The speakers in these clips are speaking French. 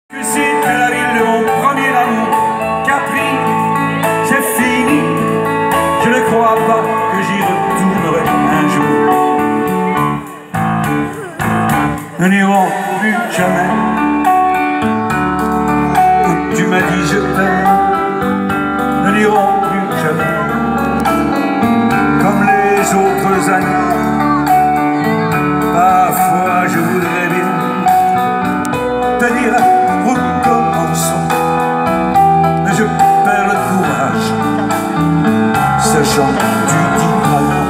Que c'était la ville de mon premier amour, Capri, c'est fini. Je ne crois pas que j'y retournerai un jour. Nous n'irons plus jamais. Tu m'as dit je t'aime. Nous n'irons plus jamais comme les autres années. Parfois je voudrais bien te dire recommençons, mais je perds le courage, sachant que tu diras non.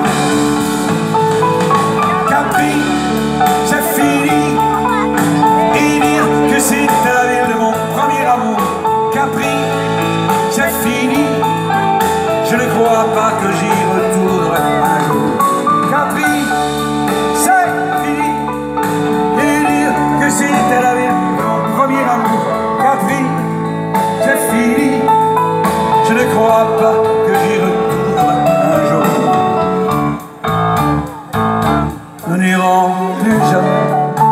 Capri, c'est fini, et dire que c'était la ville de mon premier amour. Capri, c'est fini, je ne crois pas que j'y retournerai un jour. Capri, c'est fini, et dire que c'était la ville de mon premier amour. Capri, c'est fini, je ne crois pas que j'y retournerai un jour. Nous n'irons plus jamais,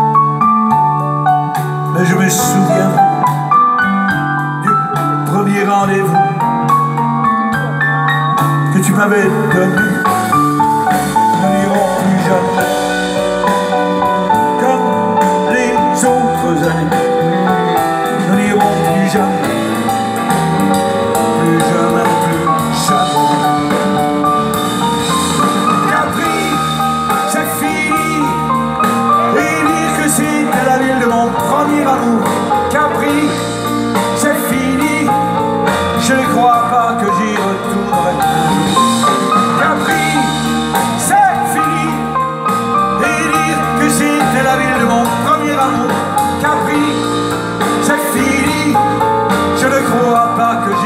mais je me souviens du premier rendez-vous que tu m'avais donné. Nous n'irons plus jamais comme les autres années. Nous n'irons plus jamais, plus jamais, plus jamais. Capri, c'est fini, et dire que c'était la ville de mon premier amour. Capri, c'est fini, je ne crois pas que j'y retournerai. Capri, c'est fini, et dire que c'était la ville de mon premier amour. Capri, c'est fini, je ne crois pas que